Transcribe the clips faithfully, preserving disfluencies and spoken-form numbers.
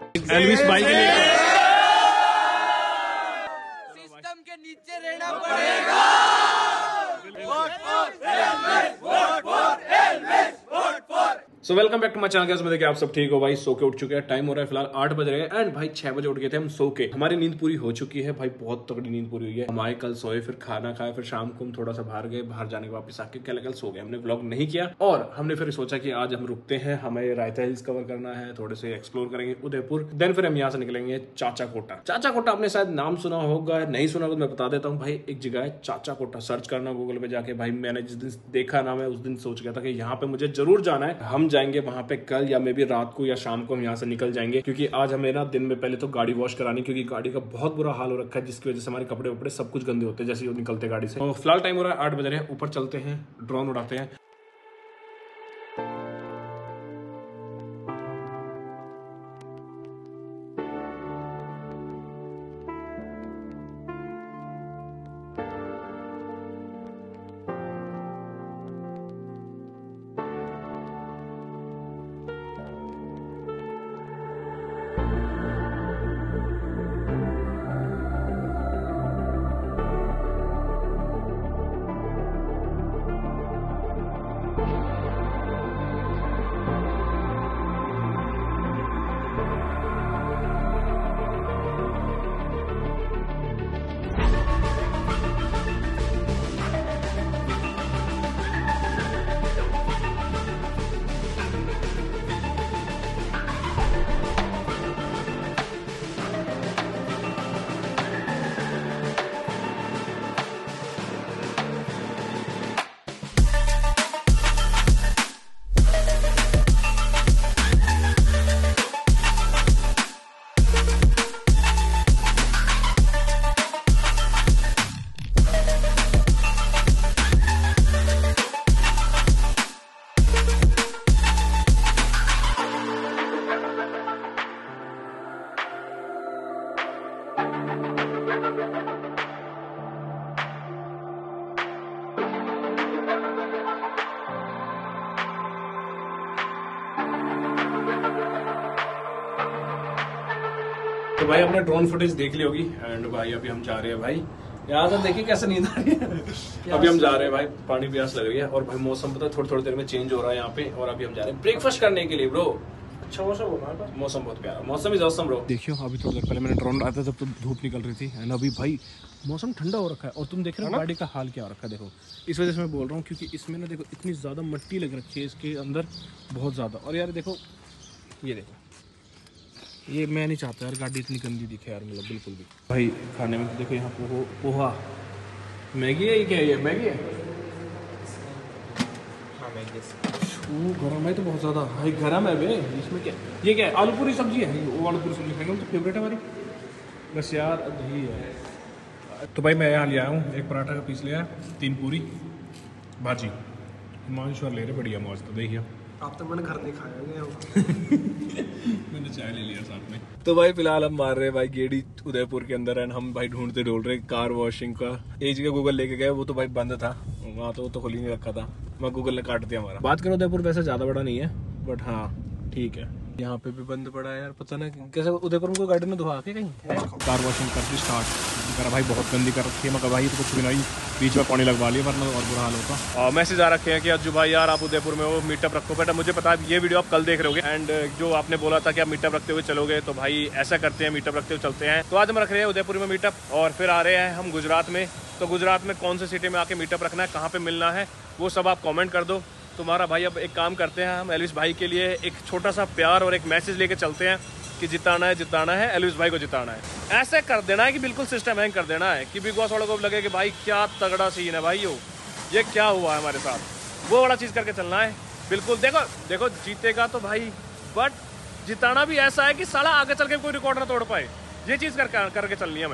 Elvis भाई के लिए सिस्टम के नीचे रहना पड़ेगा। So welcome back to my channel guys. मैं देखिए आप सब ठीक हो भाई। सो के उठ चुके हैं, टाइम हो रहा है फिलहाल आठ बज रहे हैं एंड भाई छह बजे उठ गए थे हम सो के। हमारी नींद पूरी हो चुकी है भाई, बहुत तगड़ी नींद पूरी हुई है हमारे। कल सोए, फिर खाना खाया, फिर शाम को हम थोड़ा सा बाहर गए, बाहर जाने के वापस आके कल कल सो गए। हमने व्लॉग नहीं किया और हमने फिर सोचा कि आज हम रुकते हैं, हमें रायता हिल्स कवर करना है, थोड़े से एक्सप्लोर करेंगे उदयपुर, देन फिर हम यहाँ से निकलेंगे चाचा कोटा। चाचा कोटा आपने शायद नाम सुना होगा, नहीं सुना होगा तो मैं बता देता हूँ भाई। एक जगह है चाचा कोटा, सर्च करना गूगल पे जाके भाई। मैंने जिस दिन देखा ना, मैं उस दिन सोच गया था कि यहाँ पे मुझे जरूर जाना है। हम जाएंगे वहां पे कल या मे भी रात को या शाम को हम यहाँ से निकल जाएंगे, क्योंकि आज हमें ना दिन में पहले तो गाड़ी वॉश करानी, क्योंकि गाड़ी का बहुत बुरा हाल हो रखा है, जिसकी वजह से हमारे कपड़े वपड़े सब कुछ गंदे होते हैं जैसे वो निकलते गाड़ी से। तो फिलहाल टाइम हो रहा है आठ बज रहे हैं, ऊपर चलते हैं, ड्रोन उड़ाते हैं। तो भाई अपने ड्रोन फुटेज देख ली होगी एंड भाई अभी हम जा रहे हैं भाई। यहाँ से देखिए कैसे नींद आ रही है। अभी हम जा रहे हैं भाई, पानी प्यास लग रही है और भाई मौसम पता है थोड़ी थोड़ी देर में चेंज हो रहा है यहाँ पे। और अभी हम जा रहे हैं ब्रेकफास्ट करने के लिए ब्रो। अच्छा मौसम हो रहा है, मौसम बहुत प्यारा, मौसम इज ऑसम ब्रो। देखियो अभी थोड़ी देर पहले मैंने ड्रोन उड़ाया था तब तो धूप निकल रही थी एंड अभी भाई मौसम ठंडा हो रखा है। और तुम देख रहे हो गाड़ी का हाल क्या हो रखा है, देखो। इस वजह से मैं बोल रहा हूँ क्योंकि इसमें ना देखो इतनी ज्यादा मिट्टी लग रखी है इसके अंदर, बहुत ज्यादा। और यार देखो, ये देखो, ये मैं नहीं चाहता यार गाड़ी इतनी गंदी दिखे यार, मतलब बिल्कुल भी। भाई खाने में देखो यहाँ पोहा, पोहा मैगी है, ये क्या है, ये मैगी है। हाँ मैगी है, गरम है तो बहुत ज़्यादा भाई, गरम है बे। इसमें क्या, ये क्या है, आलू पूरी सब्जी है। वो आलू पूरी सब्जी खाएंगे, तो फेवरेट है हमारी। बस यार दही है। तो भाई मैं यहाँ ले आया हूँ, एक पराठा का पीस लिया, तीन पूरी भाजी, मांशवर ले रहे, बढ़िया मौज। तो देखिए आप तो मैंने घर नहीं खाया मैंने चाय ले लिया साथ में। तो भाई फिलहाल हम मार रहे हैं भाई गेड़ी उदयपुर के अंदर एंड हम भाई ढूंढते ढूंढ रहे कार वॉशिंग का। एक जगह गूगल लेके गए, वो तो भाई बंद था वहाँ, तो वो तो खुल ही नहीं रखा था, मैं गूगल ने काट दिया हमारा। बात करो उदयपुर वैसे ज्यादा बड़ा नहीं है बट हाँ ठीक है। यहाँ पे भी बंद पड़ा है यार, पता नहीं कैसे उदयपुर में कोई गाड़ी में धुआ के कहीं है। कार वॉशिंग कर दी स्टार्ट, करा भाई बहुत गंदी कर रखी है। मैं भाई तो कुछ भी नहीं, बीच में पानी लगवा लिया वरना और बुरा हाल होता। मैसेज आ रखे हैं कि अज्जू भाई यार आप उदयपुर में हो, मीटअप रखो। बेटा मुझे पता है ये वीडियो आप कल देख रहे होगे एंड जो आपने बोला था कि आप मीटअप रखते हुए चलोगे, तो भाई ऐसा करते हैं, मीटअप रखते हुए चलते हैं। तो आज हम रख रहे हैं उदयपुर में मीटअप और फिर आ रहे हैं हम गुजरात में। तो गुजरात में कौन से सिटी में आके मीटअप रखना है, कहाँ पे मिलना है, वो सब आप कमेंट कर दो। तुम्हारा भाई अब एक काम करते हैं, हम एल्विस भाई के लिए एक छोटा सा प्यार और एक मैसेज लेके चलते हैं कि जिताना है, जिताना है, एल्विस भाई को जिताना है। ऐसे कर देना है कि बिल्कुल सिस्टम हैंग कर देना है कि बिग बॉस वालों को लगे कि भाई क्या तगड़ा सीन है भाई, यो ये क्या हुआ है हमारे साथ, वो बड़ा चीज करके चलना है। बिल्कुल देखो देखो जीतेगा तो भाई, बट जिताना भी ऐसा है कि साला आगे चल के कोई रिकॉर्ड ना तोड़ पाए, ये चीज कर, करके चलनी है हमें।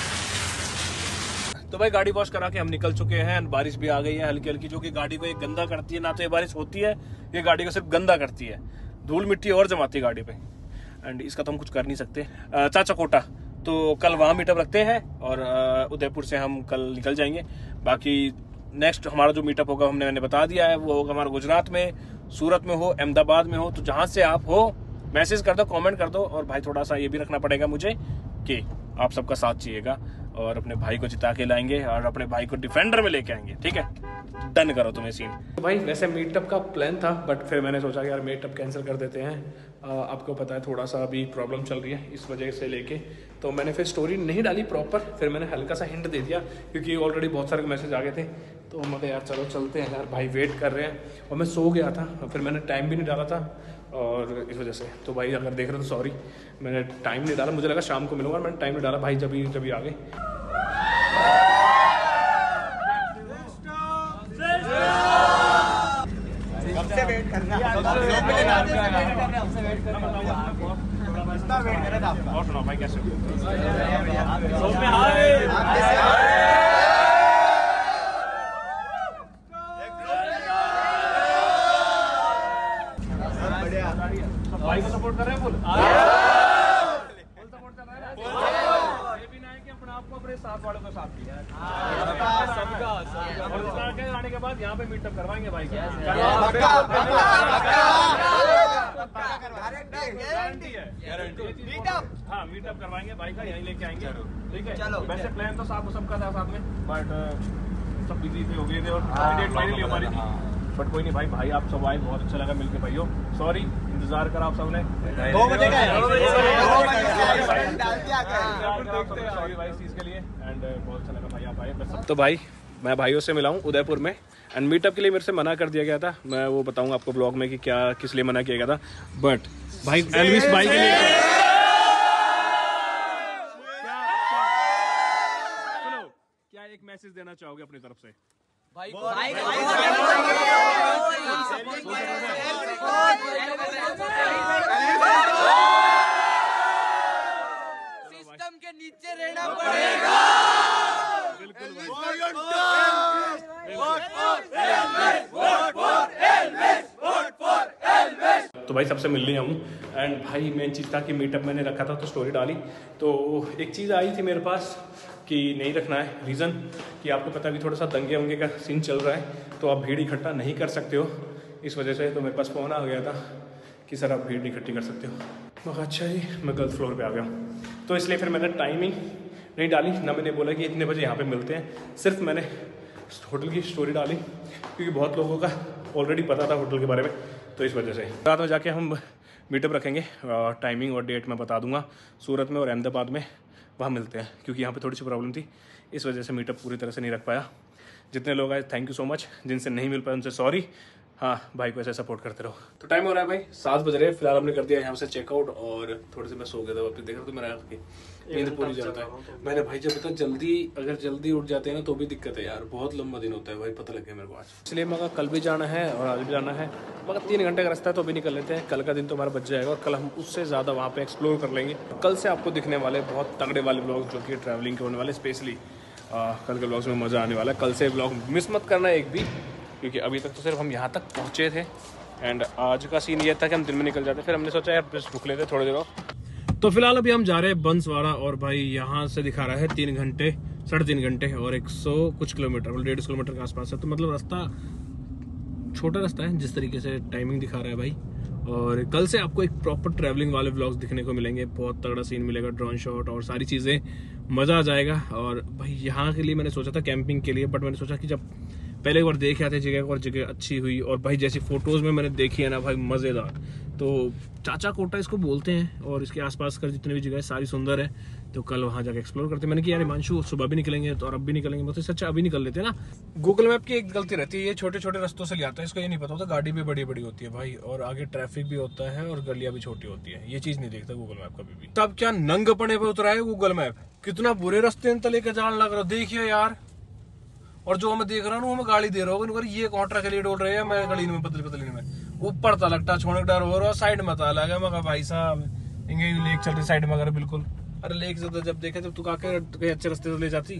तो भाई गाड़ी वॉश करा के हम निकल चुके हैं। बारिश भी आ गई है हल्की हल्की, जो कि गाड़ी को एक गंदा करती है। ना तो ये बारिश होती है, ये गाड़ी को सिर्फ गंदा करती है, धूल मिट्टी और जमाती है गाड़ी पे एंड इसका तो हम कुछ कर नहीं सकते। चाचा कोटा तो कल वहाँ मीटअप रखते हैं और उदयपुर से हम कल निकल जाएंगे। बाकी नेक्स्ट हमारा जो मीटअप होगा हमने मैंने बता दिया है, वो होगा हमारा गुजरात में, सूरत में हो, अहमदाबाद में हो, तो जहाँ से आप हो मैसेज कर दो, कमेंट कर दो। और भाई थोड़ा सा ये भी रखना पड़ेगा मुझे कि आप सबका साथ चाहिएगा और अपने भाई को जिता के लाएंगे और अपने भाई को डिफेंडर में लेके आएंगे, ठीक है? डन करो तुम्हें सीन। भाई वैसे मीटअप का प्लान था, बट फिर मैंने सोचा कि यार मीटअप कैंसिल कर देते हैं। आ, आपको पता है थोड़ा सा अभी प्रॉब्लम चल रही है, इस वजह से लेके तो मैंने फिर स्टोरी नहीं डाली प्रॉपर। फिर मैंने हल्का सा हिंट दे दिया क्योंकि ऑलरेडी बहुत सारे मैसेज आ गए थे। तो मैं यार चलो चलते हैं यार, भाई वेट कर रहे हैं। और मैं सो गया था, फिर मैंने टाइम भी नहीं डाला था और इस वजह से। तो भाई अगर देख रहे हो तो सॉरी, मैंने टाइम नहीं डाला, मुझे लगा शाम को मिलूंगा, मैंने टाइम नहीं डाला। भाई जब ही जब ही आ गए। वेट करना और सुनाओ भाई कैसे हो? भाई को सपोर्ट कर रहे हैं फुल फुल सपोर्ट कर रहे हैं। ये भी ना है कि अपने आप को अपने साथ वालों के साथ दिया सबका सबका आने के बाद यहाँ पे मीटअप करवाएंगे भाई। गारंटी है, हाँ मीटअप करवाएंगे भाई का, यहीं लेके आएंगे, ठीक है? चलो वैसे प्लान तो साथ सबका था साथ में, बट सब बिजी थे, हो गए थे और डेट फाइनली हमारी थी। बट कोई नहीं भाई, भाई आप सब आए, बहुत अच्छा लगा मिलके भाइयों। सॉरी इंतजार करा आप सबने, दो बजे का सॉरी भाई इस चीज के लिए। एंड बहुत अच्छा लगा भाई आप आए। तो भाई मैं भाइयों से मिला हूँ उदयपुर में, एंड मीटअप के लिए मेरे से मना कर दिया गया था। मैं वो बताऊंगा आपको ब्लॉग में कि क्या किस लिए मना किया गया था। बट भाई एल्विस भाई के लिए सुनो, क्या एक मैसेज देना चाहोगे अपनी तरफ से? भाई भाई सिस्टम के नीचे रहना पड़ेगा। तो भाई सबसे मिल लिया हूँ। एंड भाई मेन चीज़ था कि मीटअप मैंने रखा था तो स्टोरी डाली, तो एक चीज़ आई थी मेरे पास कि नहीं रखना है। रीज़न कि आपको पता है थोड़ा सा दंगे वंगे का सीन चल रहा है, तो आप भीड़ इकट्ठा नहीं कर सकते हो, इस वजह से। तो मेरे पास फ़ोन आ गया था कि सर आप भीड़ इकट्ठी कर सकते हो। मगर अच्छा जी मैं गलत फ्लोर पे आ गया हूँ, तो इसलिए फिर मैंने टाइमिंग नहीं डाली, ना मैंने बोला कि इतने बजे यहाँ पे मिलते हैं। सिर्फ मैंने होटल की स्टोरी डाली क्योंकि बहुत लोगों का ऑलरेडी पता था होटल के बारे में, तो इस वजह से रात में जाके हम मीटअप रखेंगे। टाइमिंग और डेट मैं बता दूंगा, सूरत में और अहमदाबाद में, वहाँ मिलते हैं। क्योंकि यहाँ पे थोड़ी सी प्रॉब्लम थी, इस वजह से मीटअप पूरी तरह से नहीं रख पाया। जितने लोग आए थैंक यू सो मच, जिनसे नहीं मिल पाया उनसे सॉरी। हाँ भाई को ऐसे सपोर्ट करते रहो। तो टाइम हो रहा है भाई सात बज रहे हैं, फिलहाल हमने कर दिया यहाँ से चेकआउट और थोड़ी सी मैं सो गया था। वापस देख रहा तो मेरा आपकी नींद पूरी जाता है। मैंने भाई जब तक जल्दी अगर जल्दी उठ जाते हैं ना तो भी दिक्कत है यार, बहुत लंबा दिन होता है भाई, पता लग गया मेरे को आज। इसलिए मगर कल भी जाना है और आज भी जाना है, मगर तीन घंटे का रास्ता है तो भी निकल लेते हैं। कल का दिन तो हमारा बच जाएगा और कल हम उससे ज़्यादा वहाँ पे एक्सप्लोर कर लेंगे। कल से आपको दिखने वाले बहुत तगड़े वाले ब्लॉग जो कि ट्रैवलिंग के होने वाले, स्पेशली कल के ब्लॉग्स में मज़ा आने वाला है। कल से ब्लॉग मिस मत करना एक भी, क्योंकि अभी तक तो सिर्फ हम यहाँ तक पहुँचे थे। एंड आज का सीन ये था कि हम दिन में निकल जाते, फिर हमने सोचा यार बस रुक लेते थोड़ी देर। तो फिलहाल अभी हम जा रहे हैं बंसवाड़ा, और भाई यहाँ से दिखा रहा है तीन घंटे साढ़े तीन घंटे और एक सौ कुछ किलोमीटर, मतलब डेढ़ सौ किलोमीटर के आसपास है। तो मतलब रास्ता छोटा रास्ता है जिस तरीके से टाइमिंग दिखा रहा है भाई। और कल से आपको एक प्रॉपर ट्रैवलिंग वाले व्लॉग्स दिखने को मिलेंगे, बहुत तगड़ा सीन मिलेगा, ड्रोन शॉट और सारी चीज़ें, मज़ा आ जाएगा। और भाई यहाँ के लिए मैंने सोचा था कैंपिंग के लिए, बट मैंने सोचा कि जब पहले एक बार देख आते जगह और जगह अच्छी हुई, और भाई जैसी फोटोज़ में मैंने देखी है ना भाई मज़ेदार। तो चाचा कोटा इसको बोलते हैं, और इसके आसपास का जितनी भी जगह है सारी सुंदर है। तो कल वहाँ जाके एक्सप्लोर करते हैं। मैंने कि यार हिमांशु सुबह भी निकलेंगे तो और अब भी निकलेंगे, मतलब अच्छा अभी निकल लेते हैं ना। गूगल मैप की एक गलती रहती है, ये छोटे छोटे रास्तों से ले आता है, इसको ये नहीं पता होता गाड़ी भी बड़ी बड़ी होती है भाई, और आगे ट्रैफिक भी होता है और गलियां भी छोटी होती है। ये चीज नहीं देखता गूगल मैप कभी भी। तब क्या नंग पड़े पे उतरा है गूगल मैप, कितना बुरे रास्ते लेकर जाने लग रहा हो, देखिए यार। और जो मैं देख रहा हूँ हमें गाड़ी दे रहा होगा, ये कॉन्ट्रा के लिए डोल रहे हैं, मैं गली में पतली पतली में ऊपर तलकटा छोड़ने का डर हो रहा, साइड में ताला लगा। मगर भाई साहब इंगे लेक चल रही साइड में, अगर बिल्कुल अरे लेक से जब देखे जब तू काके कहीं अच्छे रास्ते से ले जाती।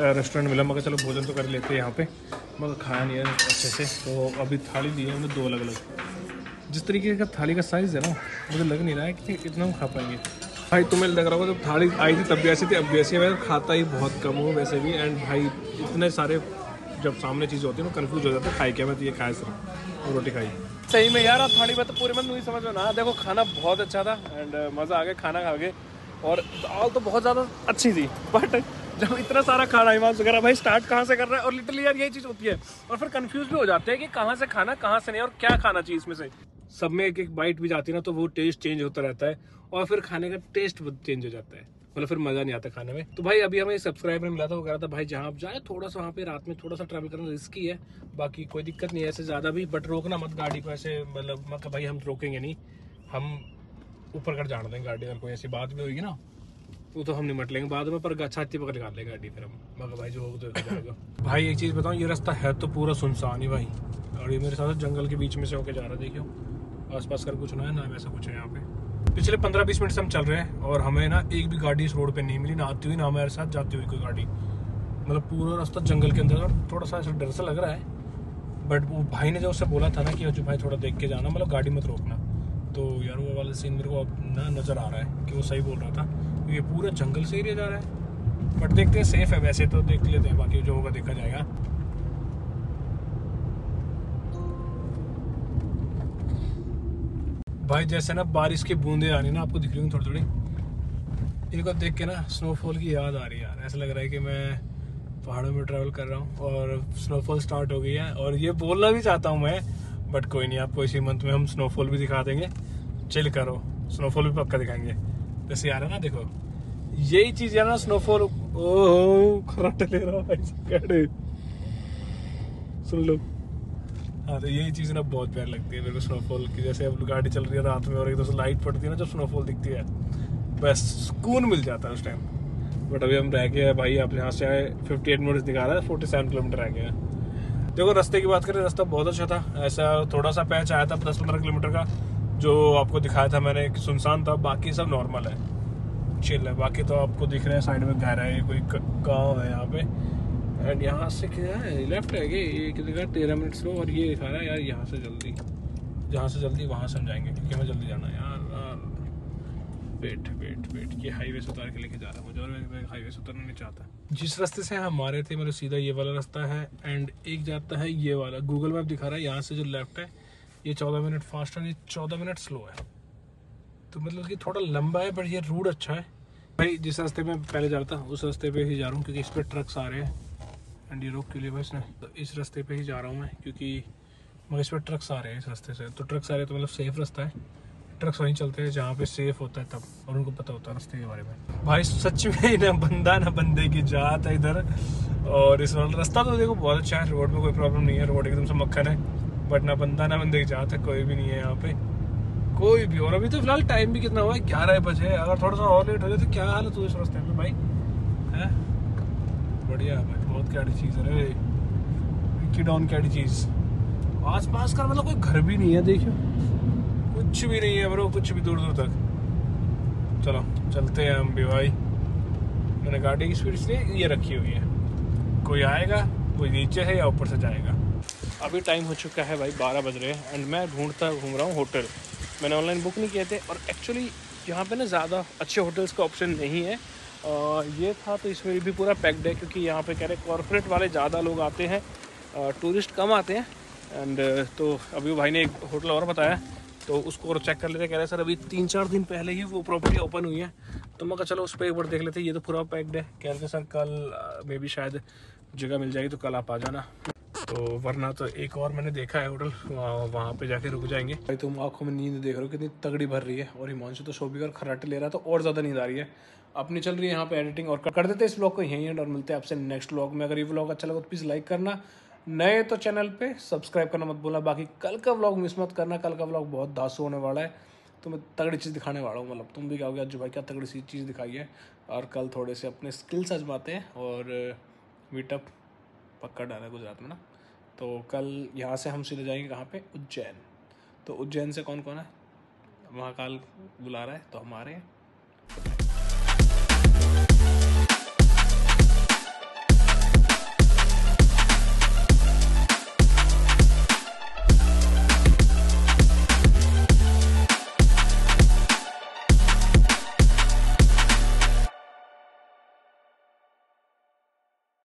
रेस्टोरेंट मिला, मगर चलो भोजन तो कर लेते हैं यहाँ पे, मगर खाया नहीं है अच्छे से। तो अभी थाली दी है उन्होंने दो अलग अलग। जिस तरीके का थाली का साइज़ है ना, मुझे लग नहीं रहा है कि इतना हम खा पाएंगे। भाई तुम्हें लग रहा होगा जब थाली आई थी तब भी ऐसी थी, अब भी ऐसी है। मैं खाता ही बहुत कम हूँ वैसे भी, एंड भाई इतने सारे जब सामने चीज़ होती है ना कंफ्यूज हो जाता है, खाई क्या मैं तो ये खाया सिर्फ और रोटी खाई। सही में यार, अब थाली में तो पूरे मन नहीं समझ में ना। देखो खाना बहुत अच्छा था एंड मज़ा आ गया खाना खा के, और दाल तो बहुत ज़्यादा अच्छी थी। बट जब इतना सारा खाना हिमांशु वगैरह भाई स्टार्ट कहाँ से कर रहा है, और लिटरली यार यही चीज़ होती है, और फिर कंफ्यूज भी हो जाते हैं कि कहाँ से खाना कहाँ से नहीं, और क्या खाना चाहिए इसमें से। सब में एक एक बाइट भी जाती है ना, तो वो टेस्ट चेंज होता रहता है, और फिर खाने का टेस्ट चेंज हो जाता है, मतलब फिर मज़ा नहीं आता खाने में। तो भाई अभी हमें सब्सक्राइबर मिला था, वो कह रहा था भाई जहाँ आप जाए थोड़ा सा वहाँ पे रात में थोड़ा सा ट्रैवल करना रिस्की है, बाकी कोई दिक्कत नहीं है ऐसे ज़्यादा भी, बट रोकना मत गाड़ी को ऐसे, मतलब मैं भाई हम रोकेंगे नहीं, हम ऊपर कर जान देंगे गाड़ी। अगर कोई ऐसी बात भी होगी ना वो तो हम निमट लेंगे बाद में, पर छाती पकड़ निकाल लेंगे गाड़ी फिर हम, मगर भाई जो होगा तो जाएगा। भाई एक चीज़ बताऊँ, ये रास्ता है तो पूरा सुनसान ही भाई, और ये मेरे साथ जंगल के बीच में से होके जा रहा है। देखियो आसपास कर कुछ ना है ना वैसा कुछ है यहाँ पे। पिछले पंद्रह बीस मिनट से हम चल रहे हैं और हमें ना एक भी गाड़ी इस रोड पे नहीं मिली, ना आती हुई ना हमारे साथ जाती हुई कोई गाड़ी। मतलब पूरा रास्ता जंगल के अंदर, थोड़ा सा ऐसा डर सा लग रहा है। बट वो भाई ने जो उससे बोला था ना कि जो भाई थोड़ा देख के जाना, मतलब गाड़ी मत रोकना, तो यार वो वाला सीन मेरे को अब ना नज़र आ रहा है कि वो सही बोल रहा था। ये पूरा जंगल से एरिया जा रहा है, बट देखते हैं सेफ है वैसे तो, देख लेते हैं, बाकी जो होगा देखा जाएगा। भाई जैसे ना बारिश की बूंदे आ रही ना, आपको दिख रही होंगी थोड़ी थोड़ी, इनको देख के ना स्नोफॉल की याद आ रही है यार। ऐसा लग रहा है कि मैं पहाड़ों में ट्रैवल कर रहा हूँ और स्नोफॉल स्टार्ट हो गई है, और ये बोलना भी चाहता हूँ मैं, बट कोई नहीं, आपको इसी मंथ में हम स्नोफॉल भी दिखा देंगे। चिल करो, स्नोफॉल भी पक्का दिखाएंगे। जैसे यार है ना, देखो यही चीज़ यार ना स्नोफॉल। ओह खराटे ले रहा है, सुन लो। हाँ तो यही चीज़ ना बहुत प्यार लगती है मेरे को स्नोफॉल की। जैसे अब गाड़ी चल रही है रात में और एकदम से लाइट पड़ती है ना, जब स्नोफॉल दिखती है, बस सुकून मिल जाता है उस टाइम। बट अभी हम रह गए भाई, अपने यहाँ से आए अट्ठावन मिनट्स दिखा रहा है, सैंतालीस किलोमीटर रह गया है। देखो रास्ते की बात करें, रास्ता बहुत अच्छा था। ऐसा थोड़ा सा पैच आया था दस पंद्रह किलोमीटर का, जो आपको दिखाया था मैंने, सुनसान था, बाकी सब नॉर्मल है, चिल है। बाकी तो आपको दिख रहा है साइड में घर है, कोई गाँव है यहाँ पे, एंड यहाँ से क्या है, लेफ्ट है कि ये दिखा तेरह मिनट स्लो, और ये दिखा रहा है यार यहाँ से जल्दी, जहाँ से जल्दी वहाँ से हम जाएंगे, क्योंकि हमें जल्दी जाना है यार। वेट वेट वेट ये हाईवे से उतार के लेके जा रहा है मुझे, और मैं हाईवे से उतरना नहीं चाहता। जिस रास्ते से हम आ रहे थे, मतलब सीधा ये वाला रास्ता है, एंड एक जाता है ये वाला, गूगल मैप दिखा रहा है यहाँ से जो लेफ्ट है ये चौदह मिनट फास्ट है, ये चौदह मिनट स्लो है। तो मतलब कि थोड़ा लंबा है, बट ये रूट अच्छा है। भाई जिस रास्ते में पहले जा रहा था उस रास्ते पे ही जा रहा हूँ, क्योंकि इस पर ट्रक्स आ रहे हैं, एंड ये रोक के लिए भाई इसने, तो इस रास्ते पे ही जा रहा हूँ मैं, क्योंकि मगर इस पर ट्रक्स आ रहे हैं इस रास्ते से, तो ट्रक्स आ रहे हैं तो मतलब सेफ रास्ता है। ट्रक्स वहीं चलते हैं जहाँ पे सेफ होता है तब, और उनको पता होता है रास्ते के बारे में। भाई सच में ना बंदा ना बंदे की जात है इधर। और इस वाला रास्ता तो देखो बहुत अच्छा है, रोड में कोई प्रॉब्लम नहीं है, रोड एकदम से मक्खन है, बट ना बंदा ना बंदे की जात है, कोई भी नहीं है यहाँ पे, कोई भी। और अभी तो फिलहाल टाइम भी कितना हुआ है, ग्यारह बजे। अगर थोड़ा सा और लेट हो जाए तो क्या हालत हो इस रास्ते में भाई, है बढ़िया भाई, बहुत कैडी चीज़ है रे, विक्की डॉन कैडी चीज़। आस पास का मतलब कोई घर भी नहीं है, देखियो कुछ भी नहीं है ब्रो, कुछ भी दूर दूर तक। चलो चलते हैं हम भी भाई, मैंने गाड़ी की स्पीड इसलिए ये रखी हुई है, कोई आएगा कोई नीचे से या ऊपर से जाएगा। अभी टाइम हो चुका है भाई, बारह बज रहे हैं, एंड मैं ढूंढता घूम रहा हूँ होटल। मैंने ऑनलाइन बुक नहीं किए थे, और एक्चुअली यहाँ पे ना ज़्यादा अच्छे होटल्स का ऑप्शन नहीं है। आ, ये था तो इसमें भी पूरा पैक्ड है, क्योंकि यहाँ पे कह रहे कॉर्पोरेट वाले ज़्यादा लोग आते हैं, टूरिस्ट कम आते हैं। एंड तो अभी भाई ने एक होटल और बताया, तो उसको और चेक कर लेते। कह रहे सर अभी तीन चार दिन पहले ही वो प्रॉपर्टी ओपन हुई है, तो मैं कहा चलो उस पर एक बार देख लेते। ये तो पूरा पैक्ड है। कह रहे थे सर कल मे भी शायद जगह मिल जाएगी, तो कल आप आ जाना, तो वरना तो एक और मैंने देखा है होटल, वहाँ वहाँ पे जाके रुक जाएंगे। भाई तुम आंखों में नींद देख रहे हो कितनी तगड़ी भर रही है, और हिमांशु तो शोभी कर खराटे ले रहा है, तो और ज़्यादा नींद आ रही है। अपनी चल रही है यहाँ पे एडिटिंग, और कर देते इस व्लॉग को यहीं एंड, और मिलते हैं आपसे नेक्स्ट व्लॉग में। अगर ये व्लॉग अच्छा लगा तो प्लीज़ लाइक करना, नए तो चैनल पे सब्सक्राइब करना मत भूलना। बाकी कल का व्लॉग मिस मत करना, कल का व्लॉग बहुत दासू होने वाला है, तो मैं तगड़ी चीज़ दिखाने वाला हूँ। मतलब तुम भी कहोगे आज भाई क्या तगड़ी सी चीज़ दिखाई है। और कल थोड़े से अपने स्किल्स आजमाते हैं, और मीटअप पक्का डाला है गुजरात में ना, तो कल यहाँ से हम सीधे जाएंगे कहाँ पे, उज्जैन। तो उज्जैन से कौन कौन है, महाकाल बुला रहा है, तो हम आ रहे हैं।